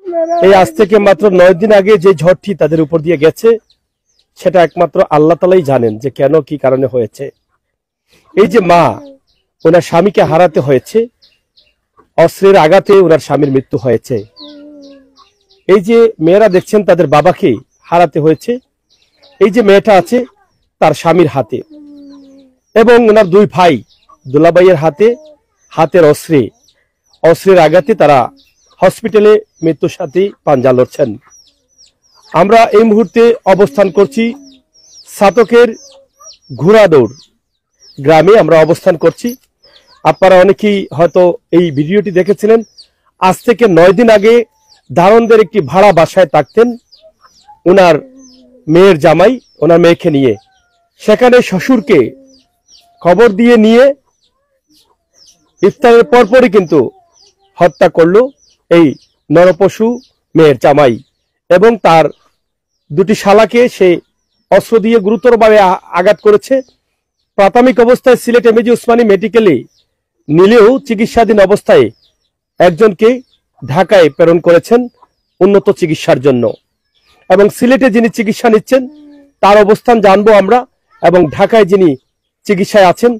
এই আজ থেকে মাত্র 9 দিন আগে যে ঝড়টি তাদের উপর দিয়ে গেছে সেটা একমাত্র আল্লাহ তাআলাই জানেন যে কেন কি কারণে হয়েছে। এই যে মা ওনার স্বামীকে হারাতে হয়েছে, অস্ত্রের আঘাতে ওনার স্বামীর মৃত্যু হয়েছে। এই যে মেয়েরা দেখছেন তাদের বাবাকে হারাতে হয়েছে, এই যে মেয়েটা আছে তার স্বামীর হাতে, এবং ওনার 2 ভাই দুলাভাইয়ের হাতের অস্ত্রের আঘাতে তারা হসপিটালে মৃত্যুর সাথে পাঞ্জা লড়ছেন। আমরা এই মুহূর্তে অবস্থান করছি সাতকের ঘোড়াদৌড় গ্রামে আমরা অবস্থান করছি। আপনারা অনেকেই হয়তো এই ভিডিওটি দেখেছিলেন। আজ থেকে 9 দিন আগে দারোয়ানদের একটি ভাড়া বাসায় থাকতেন ওনার মেয়ের জামাই, ওনার মেয়েকে নিয়ে। সেখানে শ্বশুরকে খবর দিয়ে নিয়ে ইফতারের পরপরই কিন্তু হত্যা করলো এই নরপশু মেয়ের জামাই, এবং তার 2টি শালাকে সে অস্ত্র দিয়ে গুরুতরভাবে আঘাত করেছে। প্রাথমিক অবস্থায় সিলেট এমএজি ওসমানী মেডিকেলে নিলেও চিকিৎসাধীন অবস্থায় একজনকে ঢাকায় প্রেরণ করেছেন উন্নত চিকিৎসার জন্য, এবং সিলেটে যিনি চিকিৎসা নিচ্ছেন তার অবস্থান জানবো আমরা, এবং ঢাকায় যিনি চিকিৎসায় আছেন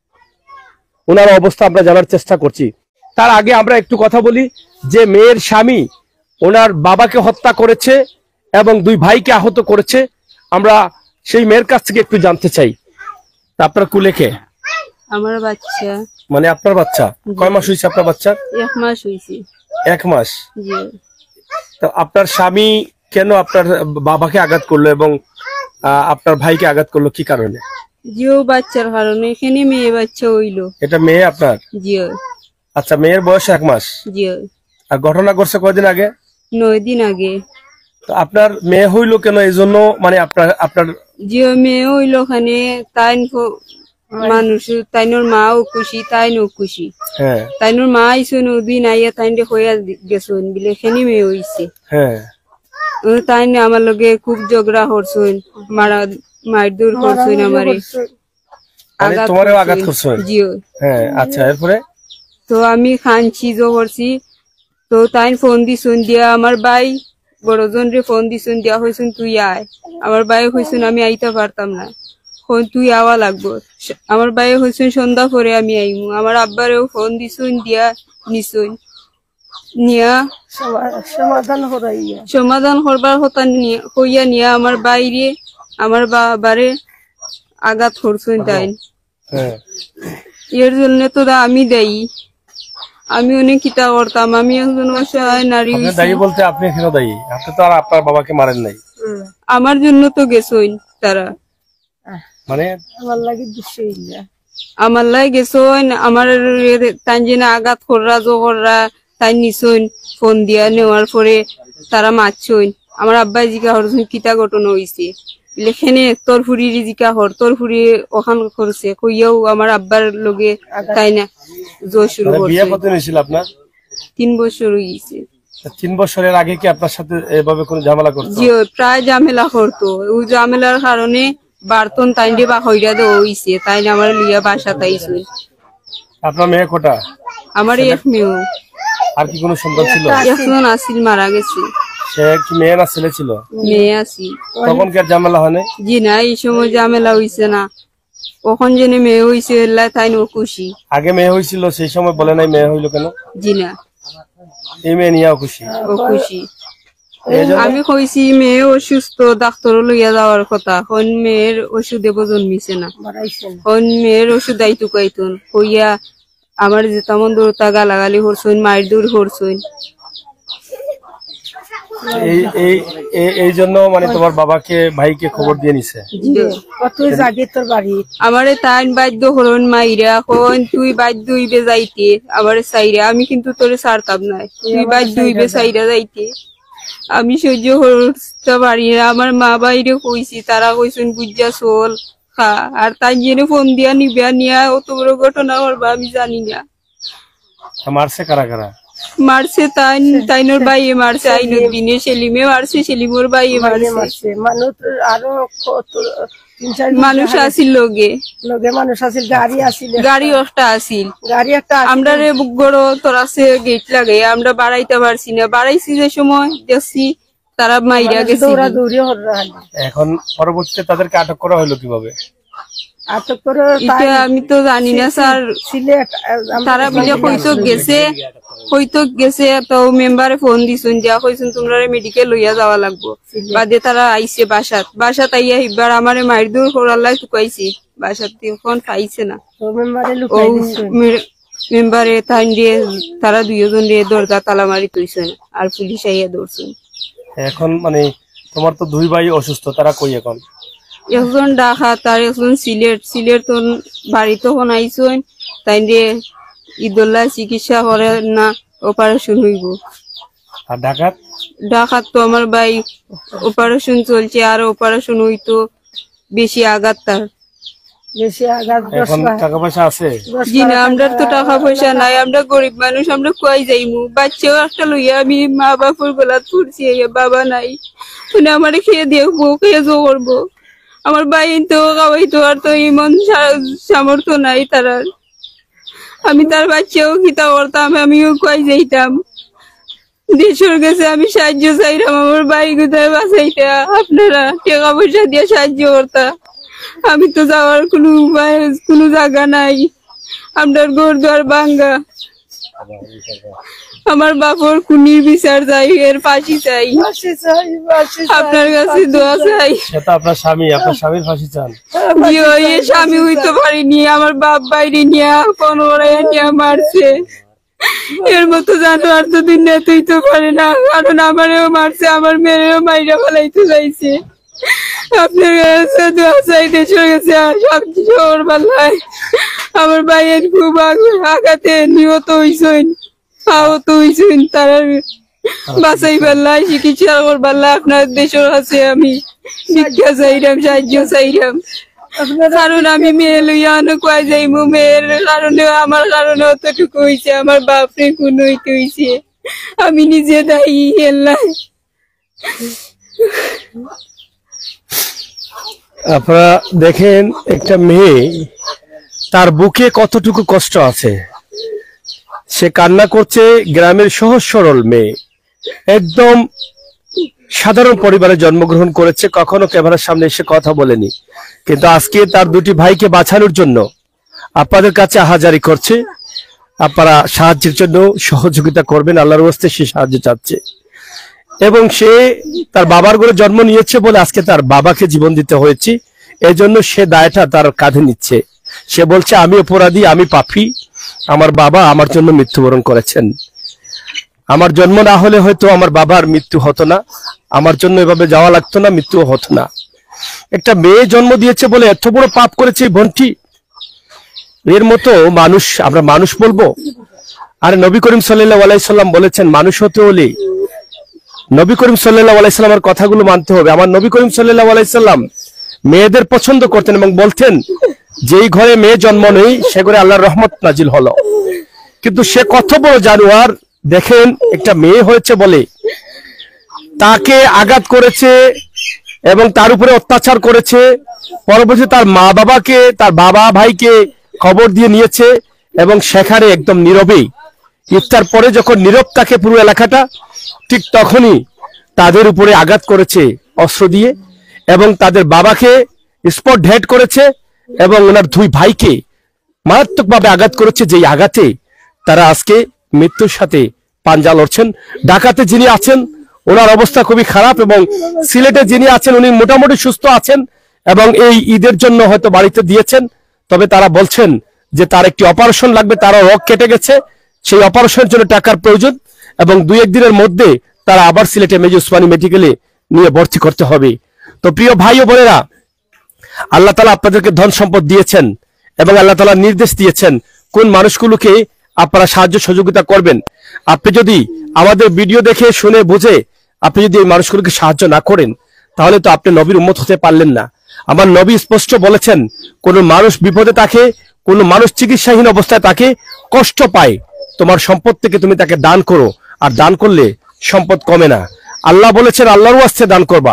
ওনার অবস্থা আমরা জানার চেষ্টা করছি। তার আগে আমরা একটু কথা বলি যে মেয়ের স্বামী ওনার বাবাকে হত্যা করেছে এবং 2 ভাইকে আহত করেছে। আমরা সেই মেয়ের কাছ থেকে একটু জানতে চাই। আপনার কুলে কে? আমার বাচ্চা। মানে আপনার বাচ্চা? কয় মাস হয়েছে আপনার বাচ্চা? 1 মাস হয়েছে। 1 মাস? জি। তো আপনার স্বামী কেন আপনার বাবাকে আঘাত করলো এবং আপনার ভাইকে আঘাত করলো কি কারণে? জিও বাচ্চার কারণে। এখানে মেয়ে বাচ্চা হইলো। এটা মেয়ে আপনার? জি। আচ্ছা, মেয়ের বয়স 1 মাস? জি। আর ঘটনা ঘটছে কয়দিন আগে? 9 দিন আগে। তো আপনার মেয়ে হইলো কেন? এই জন্য মানে আপনার জিও মেয়ে হইলো ওখানে, তাই মানুষ তাইনোর মাও খুশি তাইনও খুশি। হ্যাঁ, তাইনোর মা আইসুন ওদিন আইয়া তাইনরে হইয়া গেছুন বলে এখানে মেয়ে হইছে। হ্যাঁ, তাই আমার লগে খুব ঝগড়া করছুন, মারধর করছুন, আমারে তোমারও আঘাত করছুন? জিও। হ্যাঁ, আচ্ছা, এরপরে তো আমি খানছি জো করছি। তো তাই ফোন দিছুন দিয়া আমার ভাই বড়জন রে ফোন দিছুন দিয়া হইছুন তুই আয়। আমার ভাই হইছুন আমি আইতে পারতাম না, তুই আওয়া লাগবো। আমার ভাই হইছুন সন্ধ্যা পরে আমি আইমু। আমার আব্বারেও ফোন দিছুন দিয়া নিছুন নিয়া সমাধান করবার কথা হইয়া নিয়া আমার বাইরে আমার বাবারে আঘাত করছুন। তাই এর জন্য তো আমি দেই, আমি অনেক কিতা করতাম। আমি একজন অসহায় নারী। দায়ী বলতে আপনি কেন দায়ী? আপনি তো আর আপনার বাবাকে মারেন নাই। আমার জন্য তো গেছইন তারা, মানে আমার লাই গেছইন। আমার তাই যে আঘাত কররা জো কররা তাই নিছইন ফোন দিয়া নেওয়ার পরে তারা মারছইন। আমার আব্বাই জিকা হরছুন কিতা ঘটনা হইছে লেখেনে তোর ফুরি জিকা হর তোর ফুরি ওখান করছে কইয়াও আমার আব্বার লগে তাই না জো শুরু করছে। বিয়ে কত হয়েছিল আপনার? 3 বছর হইছে। 3 বছরের আগে কি আপনার সাথে এভাবে কোনো ঝামেলা করতো? জি, প্রায় ঝামেলা করতো। ওই ঝামেলার কারণে বার্তন তাইন্ডে বা হইরা দে হইছে, তাই না আমার লিয়া বাসা তাইছে। আপনার মেয়ে কোটা? আমার এক মেয়ে। আর কি কোনো সন্তান ছিল? একজন আসিল, মারা গেছে। সে কি মেয়ে না ছেলে ছিল? মেয়ে আসি। তখন কি আর ঝামেলা হয় না? জি না, এই সময় ঝামেলা হইছে না। কখন যেন মেয়ে হইছে তাই নো খুশি। আগে মেয়ে হইছিল সেই সময় বলে নাই মেয়ে হইলো কেন? জি না, এই মেয়ে নিয়েও খুশি? ও খুশি। আমি কইছি মেয়ে অসুস্থ, ডাক্তার লইয়া যাওয়ার কথা। কোন মেয়ের ওষুধে জন্মিছে না, কোন মেয়ের ওষুধ আইতু কাইতুন কইয়া আমার যে তেমন দূরতা গালাগালি হরছইন, মায়ের দূর হরছইন। এই জন্য মানে তোমার বাবাকে ভাইকে খবর দিয়ে নিছে? আমারে তাই বাধ্য হরন মাইরা কোন তুই বাধ্য হইবে যাইতে আমারে চাইরা। আমি কিন্তু তোরে ছাড়তাম না, তুই বাধ্য হইবে চাইরা যাইতে। আমি সহ্য করতে পারি না। আমার মা বাইরে কইছি, তারা কইছেন বুঝা চল খা। আর তাই জেনে ফোন দিয়া নিবা নিয়া অত বড় ঘটনা করবা আমি জানি না। মারছে কারা কারা? মারছে তাইনোর বাইয়ে মারছে, আইনুদ্দিনে সেলিমে মারছে, সেলিমোর বাইয়ে মারছে। মানুষ আরো 3-4 মানুষ আসিল লগে লগে মানুষ আছিল, গাড়ি আছিল, গাড়ি একটা আসিল। গাড়ি একটা আছিল। আমরা রে বড় তোরাছে গেট লাগে, আমরা বাড়াইতে পারছি না। বাড়াইছি যে সময় দেখছি তারা মাইরা গেছে। দৌড়াদৌড়ি হলো। এখন পরবর্তীতে তাদেরকে আটক করা হলো কিভাবে? আটক করে এটা আমি তো জানি না স্যার। সিলেট তারা বিলে হইতো গেছে তো মেম্বারে ফোন দিছুন, দিয়া কইছুন তোমরা মেডিকেল লইয়া যাওয়া লাগবো। বাদে তারা আইছে বাসাত আইয়া এবার আমারে মাইর দূর করালাই টুকাইছি। বাসাত ফোন পাইছে না, মেম্বারে লুকাই দিছে। মেম্বারে তাই দিয়ে তারা 2 জন দিয়ে দরজা তালা মারি তুইছেন, আর পুলিশ আইয়া ধরছেন। এখন মানে তোমার তো 2 ভাই অসুস্থ, তারা কই এখন? একজন ঢাকা, তার একজন সিলেট তো বাড়িতে ফোন আইছেন, তাই দিয়ে ইদুল্লাহ চিকিৎসা করে না, অপারেশন হইব। আর ঢাকাত তো আমার ভাই অপারেশন চলছে, আর অপারেশন হইতো বেশি আঘাত। তার বেশি আঘাত। এখন টাকা পয়সা আছে? জি না, আমরা তো টাকা পয়সা নাই, আমরা গরিব মানুষ, আমরা কই যাইমু? বাচ্চাও একটা লইয়া আমি মা বাপুর গলা তুলছি, বাবা নাই, শুনে আমার খেয়ে দেখবো, খেয়ে জো করবো। আমার ভাই তো খাওয়াইতো, আর তো এমন সামর্থ্য নাই তার। আমি তার বাচ্চাও খিতা করতাম, আমিও কই যাইতাম। দেশের কাছে আমি সাহায্য চাইলাম, আমার ভাই কোথায় বাঁচাইতা, আপনারা টাকা পয়সা দিয়ে সাহায্য করতা। আমি তো যাওয়ার কোনো উপায়, কোনো জায়গা নাই, আপনার ঘর দুয়ার ভাঙ্গা। আমার বাপর খুনির বিচার চাই, এর ফাঁসি চাই, আপনার কাছে দোয়া চাই। সেটা আপনার স্বামীর ফাঁসি চান? স্বামী হইতে পারিনি, আমার বাপ বাইরে নিয়ে ফোন নিয়ে মারছে। এর মতো জানোয়ার তো দুনিয়া তুইতে পারে না, কারণ আমারও মারছে, আমার মেয়েরও মাইরা ফেলাইতে চাইছে। আপনার কাছে দোয়া চাই, দেশের কাছে সবকিছু ওর পাল্লায়। আমার ভাইয়ের খুব আঘাতে নিহত হইছেন, আহত হইছেন, তারা বাঁচাই পাল্লায়, চিকিৎসা কর পাল্লা। আপনার দেশের কাছে আমি শিক্ষা চাইলাম, সাহায্য চাইলাম, কারণ আমি মেয়ে লইয়া কয় যাইমু। মেয়ের কারণে, আমার কারণে অতটুকু হয়েছে, আমার বাপরে কোন হইতে হয়েছে, আমি নিজে দায়ী। এল্লাই আপনারা দেখেন একটা মেয়ে, তার বুকে কতটুকু কষ্ট আছে, সে কান্না করছে। গ্রামের সহজ সরল মেয়ে, একদম সাধারণ পরিবারে জন্মগ্রহণ করেছে, কখনো ক্যামেরার সামনে এসে কথা বলেনি, কিন্তু আজকে তার 2টি ভাইকে বাঁচানোর জন্য আপনাদের কাছে আহাজারি করছে। আপনারা সাহায্যের জন্য সহযোগিতা করবেন, আল্লাহর ওয়াস্তে সে সাহায্য চাচ্ছে। এবং সে তার বাবার ঘরে জন্ম নিয়েছে বলে আজকে তার বাবাকে জীবন দিতে হয়েছে, এজন্য সে দায়টা তার কাঁধে নিচ্ছে। সে বলছে আমি অপরাধী, আমি পাপী, আমার বাবা আমার জন্য মৃত্যুবরণ করেছেন। আমার জন্ম না হলে হয়তো আমার বাবার মৃত্যু হতো না, আমার জন্য এভাবে যাওয়া লাগতো না, মৃত্যু হতো না। একটা মেয়ে জন্ম দিয়েছে বলে এত বড় পাপ করেছে এই বোনটি। এর মতো মানুষ আমরা মানুষ বলবো? আর নবী করিম সাল্লাল্লাহু আলাইহি সাল্লাম বলেছেন, মানুষ হতে হলে নবী করিম সাল্লাল্লাহু আলাইহি সাল্লামের কথাগুলো মানতে হবে। আমার নবী করিম সাল্লাল্লাহু আলাইহি সাল্লাম মেয়েদের পছন্দ করতেন এবং বলতেন, যেই ঘরে মেয়ে জন্ম নেই সে ঘরে আল্লাহর রহমত নাজিল হলো। কিন্তু সে কত বড় জানোয়ার দেখেন, একটা মেয়ে হয়েছে বলে তাকে আঘাত করেছে এবং তার উপরে অত্যাচার করেছে। পরবর্তীতে তার মা বাবাকে, তার বাবা ভাইকে খবর দিয়ে নিয়েছে এবং সেখানে একদম নীরবেই, ইফতার পরে যখন নীরব থাকে পুরো এলাকাটা, ঠিক তখনই তাদের উপরে আঘাত করেছে অস্ত্র দিয়ে, এবং তাদের বাবাকে স্পট ডেড করেছে এবং ওনার 2 ভাইকে মারাত্মকভাবে আঘাত করেছে, যেই আঘাতে তারা আজকে মৃত্যুর সাথে পাঞ্জা লড়ছেন। ঢাকাতে যিনি আছেন ওনার অবস্থা খুবই খারাপ, এবং সিলেটে যিনি আছেন উনি মোটামুটি সুস্থ আছেন এবং এই ঈদের জন্য হয়তো বাড়িতে দিয়েছেন। তবে তারা বলছেন যে তার একটি অপারেশন লাগবে, তারা রগ কেটে গেছে, সেই অপারেশনের জন্য টাকার প্রয়োজন, এবং 2-1 দিনের মধ্যে তারা আবার সিলেটে মেজর ওসমানী মেডিকেলে নিয়ে ভর্তি করতে হবে। তো প্রিয় ভাই ও বোনেরা, আল্লাহ তাআলা আপনাদেরকে ধন সম্পদ দিয়েছেন এবং আল্লাহ তাআলা নির্দেশ দিয়েছেন কোন মানুষগুলোকে আপনারা সাহায্য সহযোগিতা করবেন। আপনি যদি আমাদের ভিডিও দেখে শুনে বুঝে আপনি যদি এই মানুষগুলোকে সাহায্য না করেন, তাহলে তো আপনি নবীর উম্মত হতে পারলেন না। আমার নবী স্পষ্ট বলেছেন, কোন মানুষ বিপদে থাকে, কোন মানুষ চিকিৎসাহীন অবস্থায় তাকে কষ্ট পায়, তোমার সম্পদ থেকে তুমি তাকে দান করো, আর দান করলে সম্পদ কমে না। আল্লাহ বলেছেন আল্লাহর ওয়াস্তে দান করবা,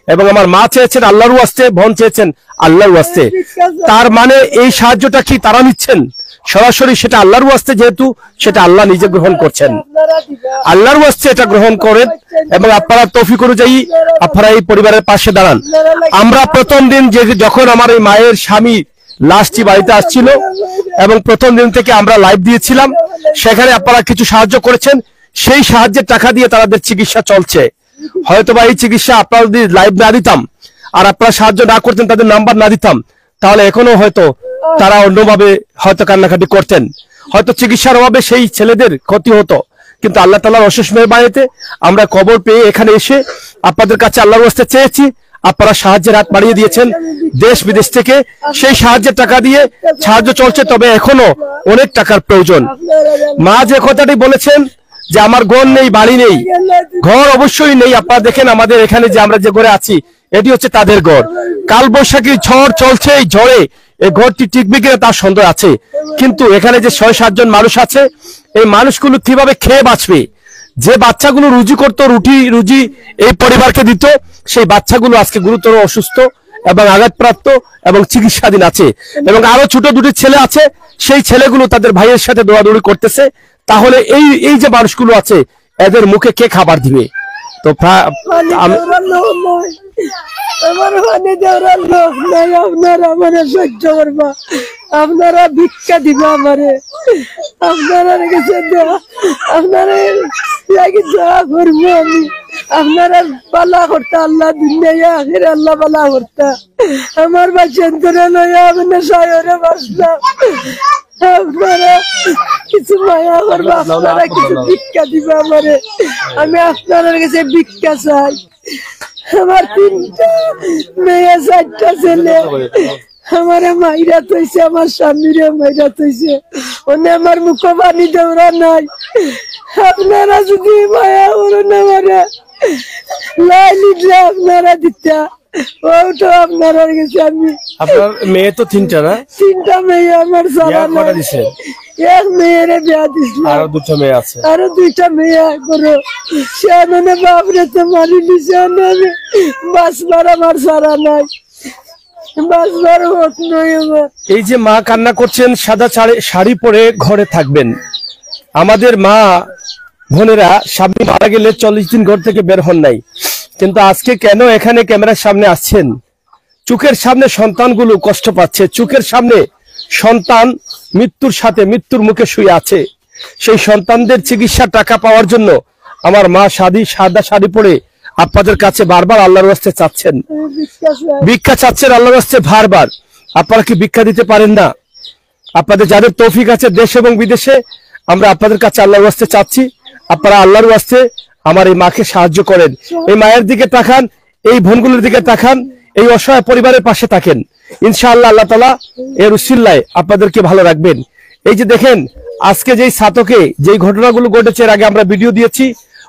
এবং আমার মা চেয়েছেন আল্লাহর ওয়াস্তে, বোন চেয়েছেন আল্লাহর ওয়াস্তে। তার মানে এই সাহায্যটা কি তারা নিচ্ছেন সরাসরি? সেটা আল্লাহর ওয়াস্তে, যেহেতু সেটা আল্লাহ নিজে গ্রহণ করছেন, আল্লাহর ওয়াস্তে এটা গ্রহণ করেন এবং আপনারা তৌফিক অনুযায়ী আপনারা এই পরিবারের পাশে দাঁড়ান। আমরা প্রথম দিন যখন আমার এই মায়ের স্বামী লাশটি বাড়িতে আসছিল এবং প্রথম দিন থেকে আমরা লাইভ দিয়েছিলাম, সেখানে আপনারা কিছু সাহায্য করেছেন। সেই সাহায্যের টাকা দিয়ে তাদের চিকিৎসা চলছে। হয়তোবা এই চিকিৎসা আপনারা যদি লাইভ না দিতাম আর আপনারা সাহায্য না করতেন, তাদের নাম্বার না দিতাম, তাহলে এখনো হয়তো তারা অন্যভাবে হয়তো কান্নাকাটি করতেন, হয়তো চিকিৎসার অভাবে সেই ছেলেদের ক্ষতি হতো। কিন্তু আল্লাহ তাআলার অশেষ মেহেরবানিতে আমরা খবর পেয়ে এখানে এসে আপনাদের কাছে আল্লাহর ওয়াস্তে চেয়েছি, আপনারা সাহায্যের হাত বাড়িয়ে দিয়েছেন দেশ বিদেশ থেকে। সেই সাহায্যের টাকা দিয়ে সাহায্য চলছে, তবে এখনো অনেক টাকার প্রয়োজন। মা যে কথাটি বলেছেন যে আমার ঘর নেই, বাড়ি নেই, ঘর অবশ্যই নেই। আপনারা দেখেন আমাদের এখানে যে আমরা যে ঘরে আছি, এটি হচ্ছে তাদের ঘর। কাল বৈশাখী ঝড় চলছে, এই ঝড়ে এই ঘরটি টিকবে কিনা তার সন্দেহ আছে। কিন্তু এখানে যে 6-7 জন মানুষ আছে, এই মানুষগুলো কিভাবে খেয়ে বাঁচবে? যে বাচ্চাগুলো রুজি করতো, রুজি এই পরিবারকে দিত, সেই বাচ্চাগুলো আজকে গুরুতর অসুস্থ এবং আঘাতপ্রাপ্ত এবং চিকিৎসাধীন আছে। এবং আরো ছোট দুটি ছেলে আছে, সেই ছেলেগুলো তাদের ভাইয়ের সাথে দৌড়াদৌড়ি করতেছে। তাহলে এই যে মানুষগুলো আছে, এদের মুখে কে খাবার দিবে? তো আপনারা ভিক্ষা দিবা আমারে, আপনারা রেখেছে আপনারা যা করবো আমি, আপনারা পালা করতে আল্লাহ দুনিয়া আখের আল্লাহ পালা করতে। আমার বাচ্চান্তরে লইয়া আপনার শহরে বাসলাম, আপনারা কিছু মায়া করবো, আপনারা কিছু ভিক্ষা দিবা আমারে। আমি আপনার কাছে ভিক্ষা চাই। আমার 3টা মেয়ে, 4টা ছেলে। আমারে মাইরা তৈছে, আমার স্বামীরে মাইরা তৈছে, ওনে আমার মুখ পানি দেওয়া নাই। আপনারা যদি মায়া করেন আমারে, লাইলে আপনারা দিতা, ওটা আপনারা গেছে। আমি আপনার মেয়ে তো 3টা না? 3টা মেয়ে আমার সারা কটা দিছে? এক মেয়েরে বিয়া দিছিল, আরো 2টা মেয়ে আছে। আরো 2টা মেয়ে করো। সে মানে বাপরে তো মারি দিছে, বাঁচবার আমার সারা নাই, বাঁচবার হোক নয় আমার। এই যে মা কান্না করছেন, সাদা শাড়ি পরে ঘরে থাকবেন। আমাদের মা বোনেরা স্বামী মারা গেলে 40 দিন ঘর থেকে বের হন নাই, কিন্তু আজকে কেন এখানে ক্যামেরার সামনে আসছেন? চোখের সামনে সন্তানগুলো কষ্ট পাচ্ছে, চোখের সামনে সন্তান মৃত্যুর সাথে মৃত্যুর মুখে শুয়ে আছে। সেই সন্তানদের চিকিৎসার টাকা পাওয়ার জন্য আমার মা সাদা শাড়ি পরে আপনাদের কাছে বারবার আল্লাহর ওয়াস্তে চাচ্ছেন, ভিক্ষা চাচ্ছেন আল্লাহর ওয়াস্তে বারবার। আপনারা কি ভিক্ষা দিতে পারেন না? আপনাদের যাদের তৌফিক আছে দেশ এবং বিদেশে, আমরা আপনাদের কাছে আল্লাহর ওয়াস্তে চাচ্ছি, আপনারা আল্লাহর ওয়াস্তে আমার এই মাকে সাহায্য করেন। এই মায়ের দিকে তাকান, এই বোনগুলোর দিকে তাকান, এই অসহায় পরিবারের পাশে থাকেন। ইনশাআল্লাহ আল্লাহ তাআলা এর উসিলায় আপনাদেরকে ভালো রাখবেন। এই যে দেখেন আজকে যেই ছাতকে যেই ঘটনাগুলো ঘটেছে, এর আগে আমরা ভিডিও দিয়েছি,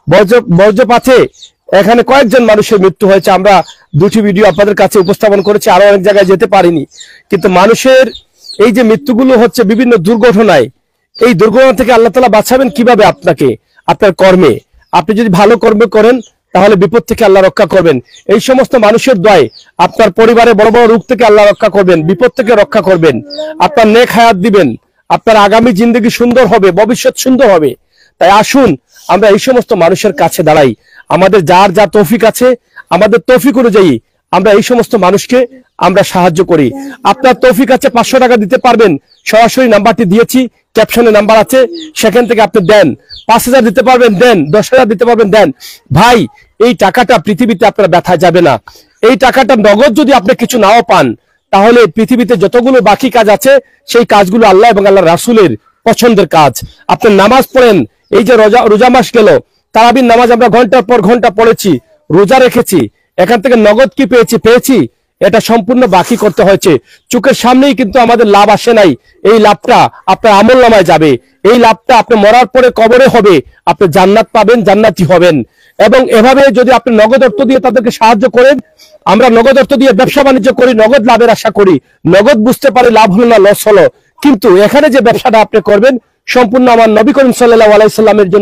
বজ্রপাতে এখানে কয়েকজন মানুষের মৃত্যু হয়েছে। আমরা 2টি ভিডিও আপনাদের কাছে উপস্থাপন করেছি, আরো অনেক জায়গায় যেতে পারিনি। কিন্তু মানুষের এই যে মৃত্যুগুলো হচ্ছে বিভিন্ন দুর্ঘটনায়, এই দুর্ঘটনা থেকে আল্লাহ তাআলা বাঁচাবেন কিভাবে? আপনাকে আপনার কর্মে, আপনি যদি ভালো কর্ম করেন তাহলে বিপদ থেকে আল্লাহ রক্ষা করবেন। এই সমস্ত মানুষের দোয়ায় আপনার পরিবারে বড় বড় রোগ থেকে আল্লাহ রক্ষা করবেন, বিপদ থেকে রক্ষা করবেন, আপনার নেক হায়াত দিবেন, আপনার আগামী জিন্দগি সুন্দর হবে, ভবিষ্যৎ সুন্দর হবে। তাই আসুন আমরা এই সমস্ত মানুষের কাছে দাঁড়াই। আমাদের যার যা তৌফিক আছে, আমাদের তৌফিক অনুযায়ী আমরা এই সমস্ত মানুষকে আমরা সাহায্য করি। আপনার তৌফিক আছে 500 টাকা দিতে পারবেন, সরাসরি নাম্বারটি দিয়েছি, ক্যাপশনে নাম্বার আছে, সেখান থেকে আপনি দেন। 5000 দিতে পারবেন দেন, 10,000 দিতে পারবেন দেন। ভাই, এই টাকাটা পৃথিবীতে আপনার ব্যথা যাবে না। এই টাকাটা নগদ যদি আপনি কিছু নাও পান, তাহলে পৃথিবীতে যতগুলো বাকি কাজ আছে, সেই কাজগুলো আল্লাহ এবং আল্লাহ রাসূলের পছন্দের কাজ। আপনি নামাজ পড়েন, এই যে রোজা মাস গেল, তারাবির নামাজ আমরা ঘন্টার পর ঘন্টা পড়েছি, রোজা রেখেছি, এখান থেকে নগদ কি পেয়েছি? এটা সম্পূর্ণ বাকি করতে হয়েছে। চোখের সামনেই কিন্তু আমাদের লাভ আসে নাই। এই লাভটা আপনার আমলনামায় যাবে, এই লাভটা আপনি মরার পরে কবরে হবে, আপনি জান্নাত পাবেন, জান্নাতি হবেন। এবং এভাবে যদি আপনি নগদ অর্থ দিয়ে তাদেরকে সাহায্য করেন, আমরা নগদ অর্থ দিয়ে ব্যবসা বাণিজ্য করি, নগদ লাভের আশা করি, নগদ বুঝতে পারি লাভ হলো না লস হলো। কিন্তু এখানে যে ব্যবসাটা আপনি করবেন, সম্পূর্ণ আমার নবী করিম সাল্লাল্লাহু আলাইহি সাল্লামের জন্য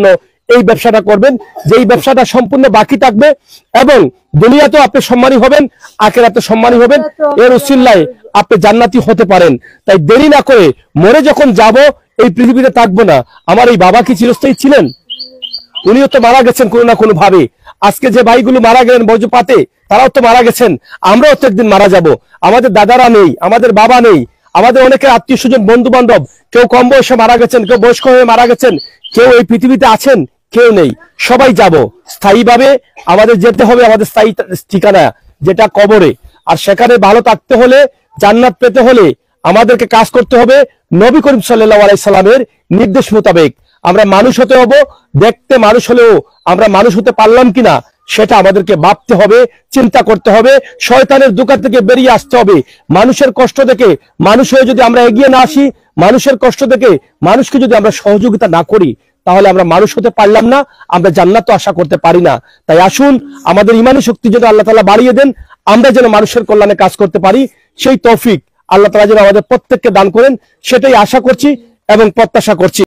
এই ব্যবসাটা করবেন, যে এই ব্যবসাটা সম্পূর্ণ বাকি থাকবে এবং দুনিয়াতেও আপনি সম্মানী হবেন, আখিরাতে সম্মানী হবেন, এর উসিলায় আপনি জান্নাতি হতে পারেন। তাই দেরি না করে মরে যখন যাব, এই পৃথিবীতে থাকবো না। আমার এই বাবা কি চিরস্থায়ী ছিলেন? উনিও তো মারা গেছেন কোনো না কোনো ভাবে। আজকে যে ভাইগুলো মারা গেলেন বজ্রপাতে, তারাও তো মারা গেছেন, আমরাও তো একদিন মারা যাব। আমাদের দাদারা নেই, আমাদের বাবা নেই, আমাদের অনেকের আত্মীয় স্বজন বন্ধু বান্ধব, কেউ কম বয়সে মারা গেছেন, কেউ বয়স্ক হয়ে মারা গেছেন, কেউ এই পৃথিবীতে আছেন, কেউ নেই। সবাই যাব স্থায়ীভাবে। আমাদের যেতে হবে আমাদের স্থায়ী ঠিকানা, যেটা কবরে। আর সেখানে ভালো থাকতে হলে, জান্নাত পেতে হলে আমাদেরকে কাজ করতে হবে নবী করিম সাল্লাল্লাহু আলাইহি সাল্লামের নির্দেশ মোতাবেক। আমরা মানুষ হতে হব, দেখতে মানুষ হলেও আমরা মানুষ হতে পারলাম কিনা সেটা আমাদেরকে ভাবতে হবে, চিন্তা করতে হবে। শয়তানের দোকান থেকে বেরিয়ে আসতে হবে। মানুষের কষ্ট দেখে মানুষ হয়ে যদি আমরা এগিয়ে না আসি, মানুষের কষ্ট দেখে মানুষকে যদি আমরা সহযোগিতা না করি, তাহলে আমরা মানুষ হতে পারলাম না, আমরা জান্নাত আশা করতে পারি না। তাই আসুন, আমাদের ইমানি শক্তি যদি আল্লাহ তাআলা বাড়িয়ে দেন, আমরা যেন মানুষের কল্যাণে কাজ করতে পারি, সেই তৌফিক আল্লাহ তাআলা যেন আমাদের প্রত্যেককে দান করেন, সেটাই আশা করছি এবং প্রত্যাশা করছি।